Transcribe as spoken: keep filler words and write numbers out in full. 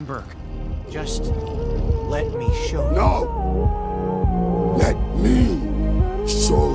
Burke, just let me show you. No! Let me show